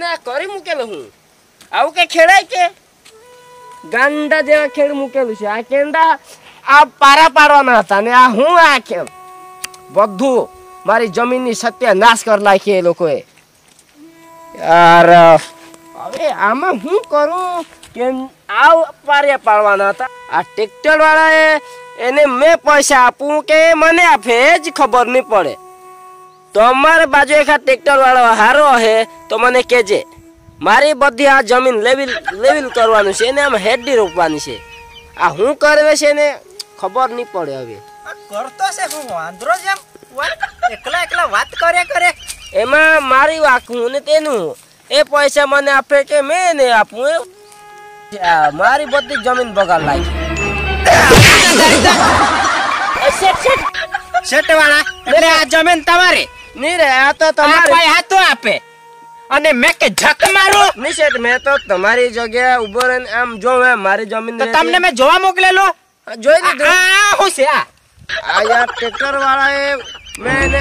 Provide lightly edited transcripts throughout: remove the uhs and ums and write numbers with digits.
આ કરી મૂકેલો હું આવું કે ખેડાય કે ગાંડા જેવા ખેડ મૂકેલું છે આ કેંડા આ પારા પાડવાના હતા ને આ હું આ કેમ બધું મારી જમીનની સત્યાનાશ કરી નાખી એ લોકોએ યાર હવે આમાં હું કરું કેમ આ પારિયા પાડવાના હતા આ ટ્રેક્ટર વાળાએ એને મેં પૈસા આપું કે મને આપે જ ખબર નહીં પડે તો અમારે બાજુ એકા ટ્રેક્ટર વાળો હારો હે તો મને કહેજે મારી બધી આ જમીન લેવલ કરવાનું છે એને આમ હેડી રોપવાની છે આ હું કરે છે ને ખબર નહીં પડે હવે કરતો છે હું વાંદરો જેમ એકલા એકલા વાત કરે એમાં મારી વાકું ને તેનું એ પૈસા મને આપે કે મેં એને આપું મારી બધી જમીન બગાડ લાગી શેઠ વાળા એટલે આ જમીન તમારી નહીં રે આ તો તમારી પૈસા તો આપે અને મેં કે ઝક મારું નહીં શેઠ મેં તો તમારી જગ્યાએ ઉભો રહીને આમ જોવે મારી જમીન તમને મેં જોવા મોકલેલો જોઈ લીધું શું છે આ યાર ટ્રેક્ટર વાળાએ મેં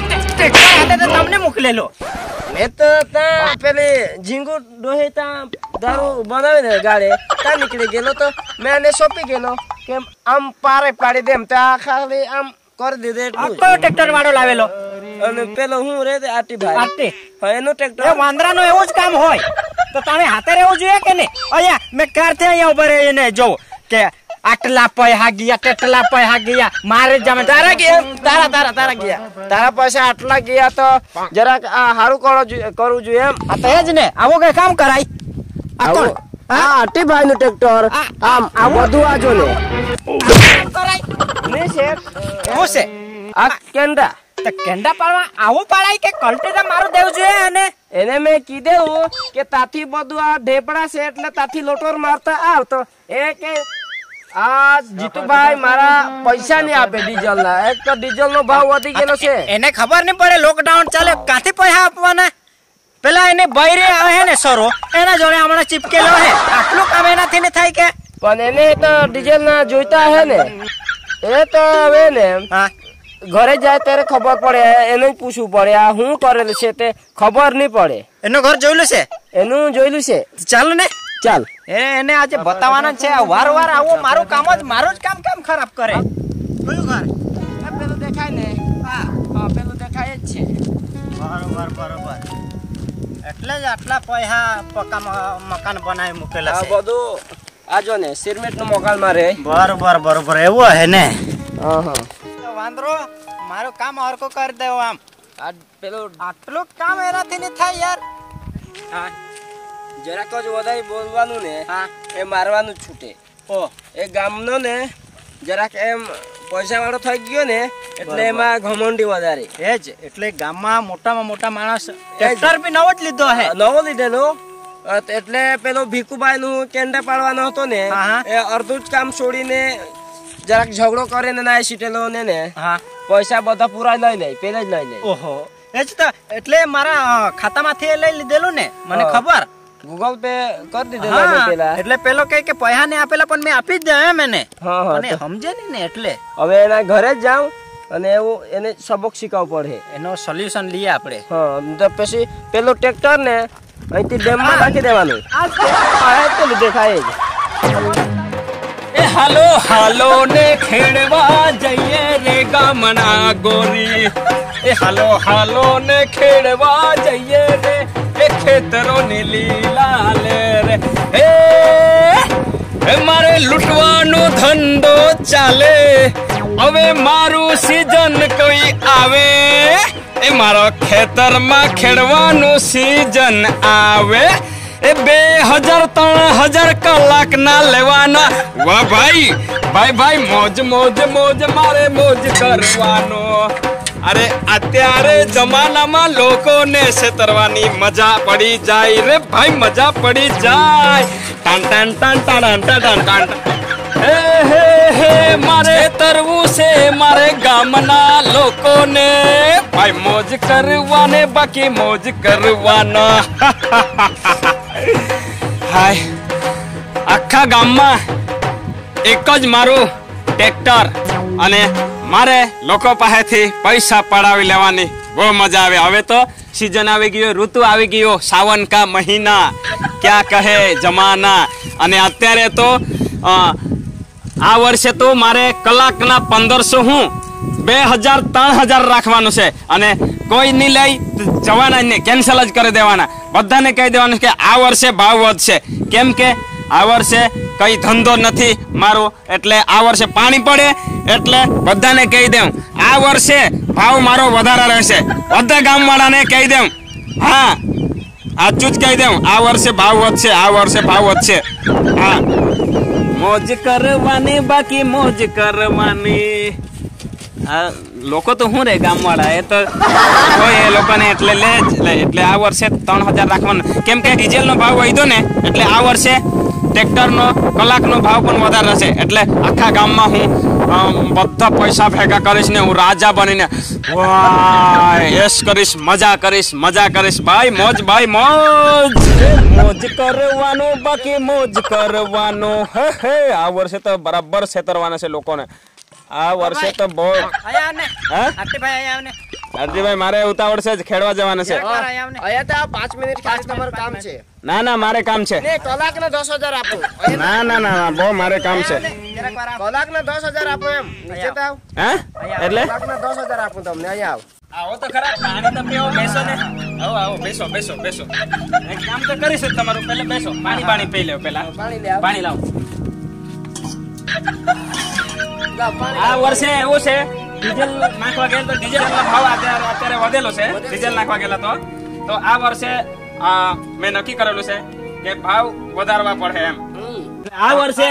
તમને મોકલેલો મેં તો ત્યાં પેલી ઝીંગુ ડોહી ત્યાં દારૂ બનાવીને ગાડે ત્યાં નીકળી ગયેલો તો મેં એને સોંપી ગયેલો કે આમ પારે પાડી દેમ ત્યાં ખાલી આમ કરી દીધું એટલું કયો ટ્રેક્ટર વાળો લાવેલો અને પેલો હું રે આટી ભાઈ એનું ટ્રેક્ટર વાંદરાનું એવું જ કામ હોય તો તમે હાથે રહેવું જોઈએ કે નહીં અહીંયા મેં ક્યારથી અહીંયા ઉભા રહીને જોઉં કે આટલા પૈસા ગયા કેટલા પૈસા ગયા મારે જમે તારા ગયા તારા પૈસા આટલા ગયા તો જરાક આ સારું કરવું જોઈએ એમ આ તો જ ને આવું કઈ કામ કરાય આટી ભાઈ નું ટ્રેક્ટર આમ આ બધું આજો ને કરાય નહીં છે શું છે આ કેન્ડા તો કેન્ડા પાડવા આવું પાડાય કે કલ્ટીના મારું દેવું જોઈએ અને એને મેં કીધું કે તાથી બધું આ ઢેપડા છે એટલે તાથી લોટોર મારતા આવતો એ કે આ જીતુભાઈ મારા પૈસા નહીં આપે ડીઝલ ના એક તો ડીઝલ નો ભાવ વધી ગયેલો છે એને ખબર નહીં પડે લોકડાઉન ચાલે કાથી પૈસા આપવાના પેલા એને બૈરે હે ને સરો એના જોડે હમણાં ચીપકેલો હે આટલું કામ એનાથી ને થાય કે પણ એને તો ડીઝલ ના જોઈતા હે ને એ તો હવે ને ઘરે જાય ત્યારે ખબર પડે એને જ પૂછવું પડે આ શું કરેલું છે તે ખબર નહીં પડે એનું ઘર જોયેલું છે એનું જોયેલું છે ચાલ ને ચાલ એને આજે બતાવવાના છે વાર આવો મારું કામ કેમ ખરાબ કરે કયું ઘર પેલું દેખાય ને હા પેલું દેખાય જ છે બરોબર એટલે જ આટલા પૈસા મકાન બનાવી મૂકેલા છે બધું આજો ને સિરમેન્ટ નું મકાન મારે બરોબર એવું હે ને હા વાંદરો મારું કામ હરકો કરી દેવો આમ આ પેલું આટલું કામ એનાથી નહીં થાય યાર હા જરાક જ વધારે બોલવાનું ને એ મારવાનું જ છૂટે એ ગામનો ને જરાક એમ પૈસા વાળો થઈ ગયો ને એટલે એમાં ઘમંડી વધારે એ જ એટલે ગામમાં મોટામાં મોટા માણસ ટ્રેક્ટર બી નવો જ લીધો હે નવો લીધેલો એટલે પેલો ભીખુભાઈ નું કેન્ડા પાડવાનો હતો ને એ અડધું જ કામ છોડીને જરાક ઝઘડો કરે ને ના સીટેલો ને પૈસા બધા પૂરા લઈ લે પેલે જ લઈ લે ઓહો એ જ તો એટલે મારા ખાતામાંથી લઈ લીધેલું ને મને ખબર ગૂગલ પે કરી દીધેલું પેલા એટલે પેલો કહે કે પૈસા ને આપેલા પણ મેં આપી જ દે એમ એને અને સમજે નહીં ને એટલે હવે એના ઘરે જ જાઉં અને એવું એને સબક શીખવવું પડે એનો સોલ્યુશન લઈએ આપણે તો પછી પેલું ટ્રેક્ટર ને અહીંથી ડેમમાં નાખી દેવાનું પેલું દેખાય જ એ હાલો ને ખેડવા જઈએ રે ગામના ગોરી એ હાલો ને ખેડવા જઈએ રે એ ખેતરો ની લીલા લે રે એ મારે લૂંટવાનો ધંધો ચાલે હવે મારું સીઝન કોઈ આવે એ મારો ખેતરમાં ખેડવાનું સીઝન આવે એ 2000 3000 કલાક ના લેવાના વાહ ભાઈ મોજ મારે મોજ કરવાનો અરે અત્યારે જમાનામાં લોકોને છેતરવાની મજા પડી જાય રે ભાઈ મજા પડી જાય ટન હે મારે તરવું છે મારે ગામના લોકોને ભાઈ મોજ કરવાને બાકી મોજ કરવાના હાય આખા ગામમાં એક જ મારું ટ્રેક્ટર અને મારે લોકો પાસેથી પૈસા પડાવી લેવાની બહુ મજા આવે હવે તો सीजन આવી ગયો, ઋતુ આવી ગયો, સાવન કા મહિના, ક્યા કહે જમાના. અને અત્યારે તો આ વર્ષે તો મારે કલાકના 1500 હું 2000 3000 રાખવાનું છે અને કોઈ નહીં લઈ જવાના ને કેન્સલ જ કરી દેવાના. બધાને કહી દેવાનું કે આ વર્ષે ભાવ વધશે, કેમ કે આ વર્ષે કઈ ધંધો નથી મારો, એટલે આ વર્ષે પાણી પડે એટલે બધાને કહી દઉં આ વર્ષે ભાવ મારો વધારે રહેશે. બધા ગામવાળાને કહી દઉં, હા સાચું જ કહી દઉં, આ વર્ષે ભાવ વધશે, આ વર્ષે ભાવ વધશે. હા, મોજ કરવાની બાકી મોજ કરવાની. આ લોકો તો શું રે ગામવાળા, એ તો કોઈ એ લોકોને એટલે લે જ લે. એટલે આ વર્ષે 3000 રાખવાનું, કેમ કે ડીઝલનો ભાવ વધ્યો ને એટલે આ વર્ષે ટ્રેક્ટરનો કલાકનો ભાવ પણ વધારે રહેશે. એટલે આખા ગામમાં હું બધા પૈસા ભેગા કરીશ ને હું રાજા બનીને એશ કરીશ, મજા કરીશ, મજા કરીશ. ભાઈ મોજ, ભાઈ મોજ, મોજ કરવાનું બાકી મોજ કરવાનું. હે આ વર્ષે તો બરાબર છેતરવાના છે લોકોને. આ વર્ષે તો બહુ અરજીભાઈ મારે ઉતાવળ છે, ખેડવા જવાના છે. અહીંયા તો 5 મિનિટ ખાસ તમારું કામ છે. ના ના મારે કામ છે. કલાકને 10000 આપો. ના ના ના બહુ મારે કામ છે. કલાકને 10000 આપો એમ. નીચે તો આવ. હે એટલે કલાકને 10000 આપું તમને. અહીંયા આવ. આવો તો ખરા, પાણી તો પીવો, બેસો ને. આવો આવો, બેસો બેસો બેસો. એક કામ તો કરીશ તમારું, પહેલા બેસો, પાણી પી લેવો પેલા. પાણી લે આવ. પાણી લાવો. આ વર્ષે એવું છે, ડીઝલ નાખવા ગયેલ તો ડીઝલનો ભાવ અત્યારે વધેલો છે. ડીઝલ નાખવા ગયેલા તો આ વર્ષે મેં નક્કી કરેલું છે કે ભાવ વધારવા પડે એમ. આ વર્ષે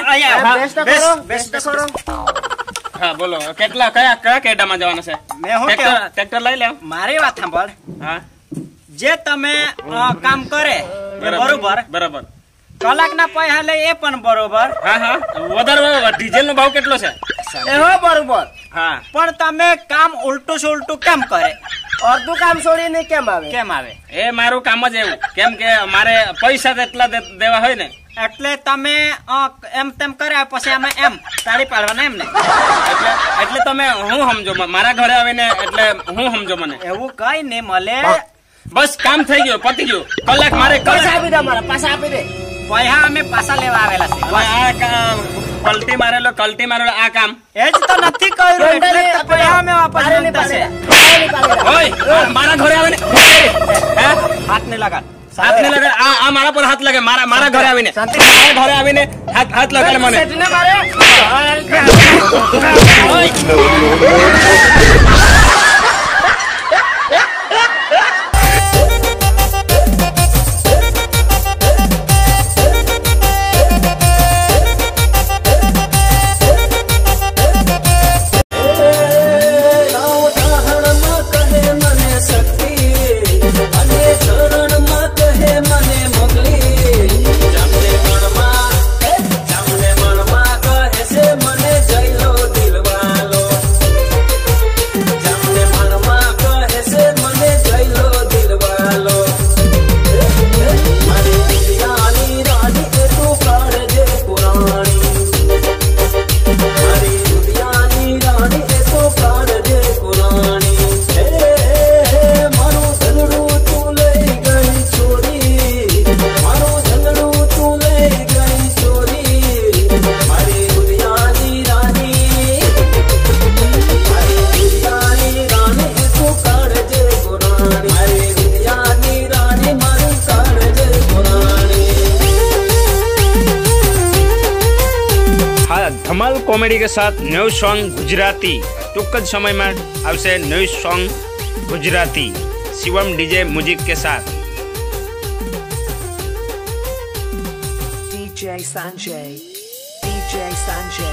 હા બોલો, કેટલા કયા કેડામાં જવાના છે? ટ્રેક્ટર લઈ લેવ. મારી વાત સાંભળ, હા જે તમે કામ કરે બરોબર બરાબર, કલાકના પૈસા લે એ પણ બરોબર. હા હા વધારવા. ડીઝલ નો ભાવ કેટલો છે? એવો બરોબર. હા પણ તમે કામ ઉલટું સુલટું કેમ કરે? અડધું કામ છોડીને કેમ આવે? કેમ આવે? એ મારું કામ જ એવું, કેમ કે મારે પૈસા એટલા દેવા હોય ને એટલે તમે એમ તેમ કરે પછી અમે એમ તાળી પાડવાના એમ ને. એટલે તમે હું સમજો મારા ઘરે આવીને, એટલે હું સમજો મને એવું કઈ નહીં મળે. બસ કામ થઈ ગયું, પતી ગયું. કલાક મારે પૈસા આપી દે, મારા પાછા આપી દે. પૈસા અમે પાછા લેવા આવેલા છે. આ કલટી મારેલો આ કામ એ જ તો નથી કર્યું એટલે તો પૈસા અમે વાપસ માંગતા છે. ઓય મારા ઘરે આવીને હાથ ને લગાડ, હાથ ને લગાડ. આ મારા પર હાથ લગે, મારા ઘરે આવીને, મારા ઘરે આવીને હાથ લગાડે મને. धमाल कॉमेडी के साथ न्यू सॉन्ग गुजराती टूंक ज समय में आवशे. New song Gujarati Shivam DJ music के साथ. DJ Sanjay, DJ Sanjay.